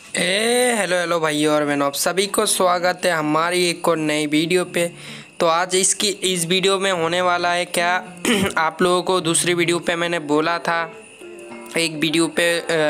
Hello hello भाइयों और बहनों, आप सभी को स्वागत है हमारी एक और नई वीडियो पे। तो आज इस वीडियो में होने वाला है क्या आप लोगों को दूसरी वीडियो पे मैंने बोला था एक वीडियो पे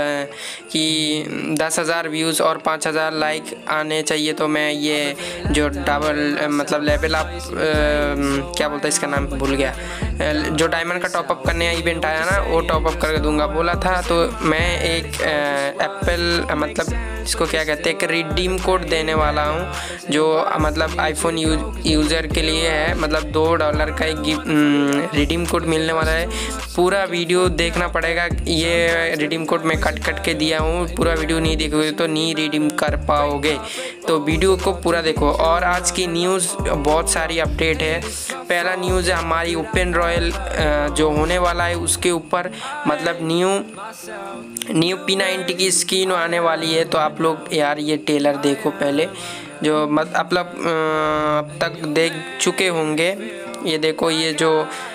कि 10,000 व्यूज़ और 5,000 लाइक आने चाहिए। तो मैं ये जो डबल मतलब लेवल अप क्या बोलते हैं इसका नाम भूल गया, जो डायमंड का टॉपअप करने का इवेंट आया ना वो टॉपअप करके दूंगा बोला था। तो मैं एक एप्पल मतलब इसको क्या कहते हैं एक रिडीम कोड देने वाला हूँ जो मतलब आईफोन यूज़र के लिए है। मतलब $2 का एक रिडीम कोड मिलने वाला है। पूरा वीडियो देखना पड़ेगा। ये रिडीम कोड मैं कट के दिया हूँ, पूरा वीडियो नहीं देखोगे तो नहीं रिडीम कर पाओगे। तो वीडियो को पूरा देखो। और आज की न्यूज़ बहुत सारी अपडेट है। पहला न्यूज़ है हमारी ओपन रॉयल जो होने वाला है उसके ऊपर मतलब न्यू P90 की स्किन आने वाली है। तो आप लोग यार ये टेलर देखो पहले, जो आप लोग अब तक देख चुके होंगे। ये देखो ये जो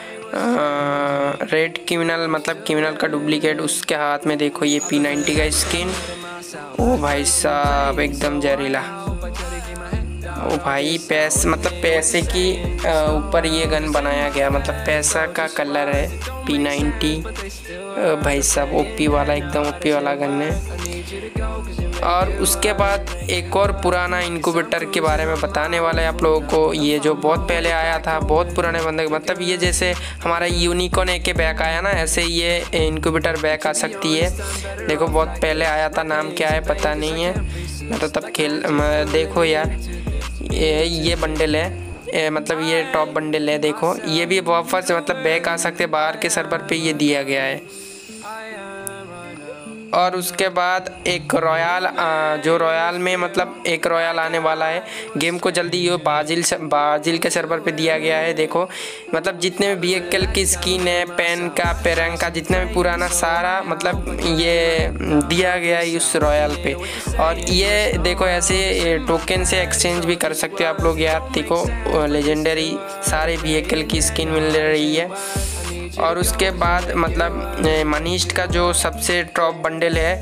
रेड क्रिमिनल मतलब क्रिमिनल का डुप्लीकेट उसके हाथ में देखो ये P90 का स्किन। ओ भाई साहब एकदम जहरीला। ओ भाई पैसे की ऊपर ये गन बनाया गया, मतलब पैसा का कलर है P90। भाई साहब ओपी वाला एकदम ओपी वाला गन है। और उसके बाद एक और पुराना इनक्यूबेटर के बारे में बताने वाला है आप लोगों को। ये जो बहुत पहले आया था, बहुत पुराने बंदे मतलब ये जैसे हमारा यूनिकॉर्न AK बैक आया ना, ऐसे ये इनक्यूबेटर बैक आ सकती है। देखो बहुत पहले आया था, नाम क्या है पता नहीं है, मैं तो तब देखो यार ये बंडल है मतलब ये टॉप बंडल है। देखो ये भी वापस मतलब बैक आ सकते, बाहर के सर्वर पे ये दिया गया है। और उसके बाद एक रॉयल जो रॉयल में मतलब एक रॉयल आने वाला है गेम को जल्दी। ये बाजिल के सर्वर पे दिया गया है। देखो मतलब जितने भी व्हीकल की स्किन है, पेन का पेरंग का जितना भी पुराना सारा मतलब ये दिया गया है उस रॉयल पे। और ये देखो ऐसे टोकन से एक्सचेंज भी कर सकते हो आप लोग यार। देखो लेजेंडरी सारे व्हीकल की स्किन मिल रही है। और उसके बाद मतलब मनीष्ट का जो सबसे टॉप बंडल है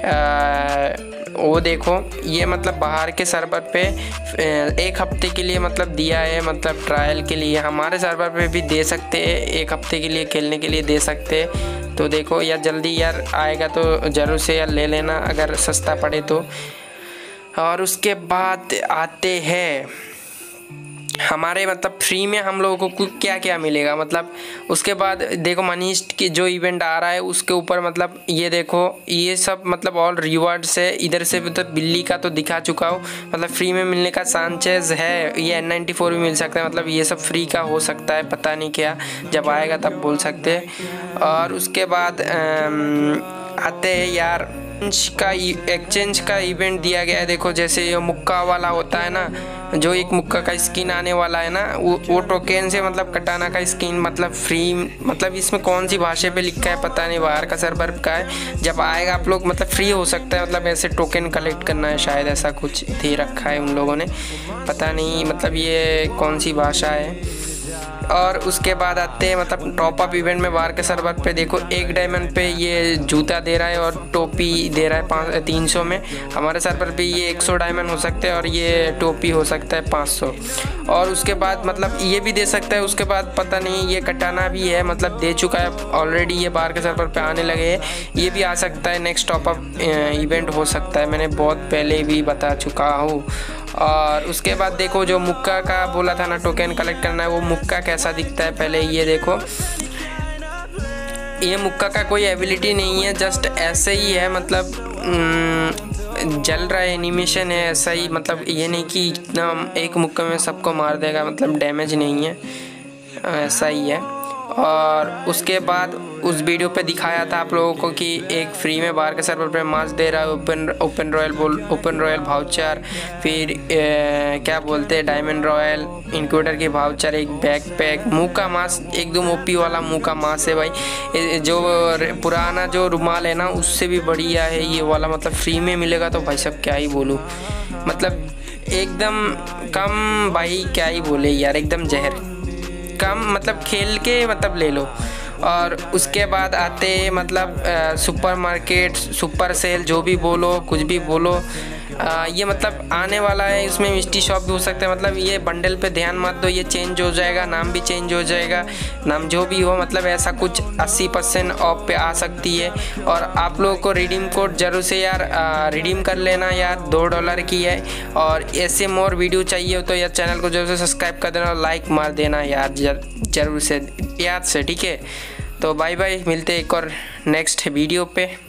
वो देखो ये मतलब बाहर के सर्वर पे 1 हफ्ते के लिए मतलब दिया है, मतलब ट्रायल के लिए। हमारे सर्वर पे भी दे सकते हैं, 1 हफ्ते के लिए खेलने के लिए दे सकते हैं। तो देखो यार जल्दी यार आएगा तो ज़रूर से यार ले लेना अगर सस्ता पड़े तो। और उसके बाद आते हैं हमारे मतलब फ्री में हम लोगों को क्या क्या मिलेगा। मतलब उसके बाद देखो मनीष की जो इवेंट आ रहा है उसके ऊपर मतलब ये देखो ये सब मतलब ऑल रिवार्ड्स है। इधर से मतलब बिल्ली का तो दिखा चुका हूँ, मतलब फ्री में मिलने का चांसेस है। ये N94 भी मिल सकता है, मतलब ये सब फ्री का हो सकता है, पता नहीं क्या, जब आएगा तब बोल सकते हैं। और उसके बाद आते हैं यार एक्सचेंज का इवेंट दिया गया है। देखो जैसे ये मुक्का वाला होता है ना, जो एक मुक्का का स्किन आने वाला है ना, वो टोकन से मतलब कटाना का स्किन मतलब फ्री। मतलब इसमें कौन सी भाषा पे लिखा है पता नहीं, बाहर का सर्वर का है, जब आएगा आप लोग मतलब फ्री हो सकता है। मतलब ऐसे टोकन कलेक्ट करना है शायद, ऐसा कुछ दे रखा है उन लोगों ने, पता नहीं मतलब ये कौन सी भाषा है। और उसके बाद आते हैं मतलब टॉप अप इवेंट में बाहर के सर्वर पे देखो 1 डायमंड पे ये जूता दे रहा है और टोपी दे रहा है 300 में। हमारे सर्वर पे ये 100 डायमंड हो सकते हैं और ये टोपी हो सकता है 500। और उसके बाद मतलब ये भी दे सकता है। उसके बाद पता नहीं ये कटाना भी है, मतलब दे चुका है ऑलरेडी, ये बाहर के सर्वर पे आने लगे हैं। ये भी आ सकता है, नेक्स्ट टॉप अप इवेंट हो सकता है, मैंने बहुत पहले भी बता चुका हूँ। और उसके बाद देखो जो मुक्का का बोला था ना टोकन कलेक्ट करना है, वो मुक्का कैसा दिखता है पहले ये देखो। ये मुक्का का कोई एबिलिटी नहीं है, जस्ट ऐसे ही है, मतलब जल रहा है, एनिमेशन है ऐसा ही। मतलब ये नहीं कि इतना एक मुक्के में सबको मार देगा, मतलब डैमेज नहीं है, ऐसा ही है। और उसके बाद उस वीडियो पे दिखाया था आप लोगों को कि एक फ्री में बाहर के सर्वर पे मास्क दे रहा है, ओपन रॉयल भाउचर, फिर क्या बोलते हैं डायमंड रॉयल इनक्यूबेटर की भाउचर, एक बैकपैक, मुंह का मास्क एकदम ओपी वाला मुंह का मास्क है भाई। जो पुराना जो रुमाल है ना उससे भी बढ़िया है ये वाला, मतलब फ्री में मिलेगा तो भाई सब क्या ही बोलूँ, मतलब एकदम कम भाई क्या ही बोले यार, एकदम जहर कम, मतलब खेल के मतलब ले लो। और उसके बाद आते मतलब सुपर मार्केट, सुपर सेल, जो भी बोलो, कुछ भी बोलो, ये मतलब आने वाला है। इसमें मिस्ट्री शॉप भी हो सकता है। मतलब ये बंडल पे ध्यान मत दो, ये चेंज हो जाएगा, नाम भी चेंज हो जाएगा, नाम जो भी हो, मतलब ऐसा कुछ 80% ऑफ पे आ सकती है। और आप लोगों को रिडीम कोड जरूर से यार रिडीम कर लेना यार, $2 की है। और ऐसे मोर वीडियो चाहिए हो तो यार चैनल को जरूर से सब्सक्राइब कर देना और लाइक मार देना यार, जरूर से, याद से, ठीक है। तो बाय बाय, मिलते हैं एक और नेक्स्ट वीडियो पे।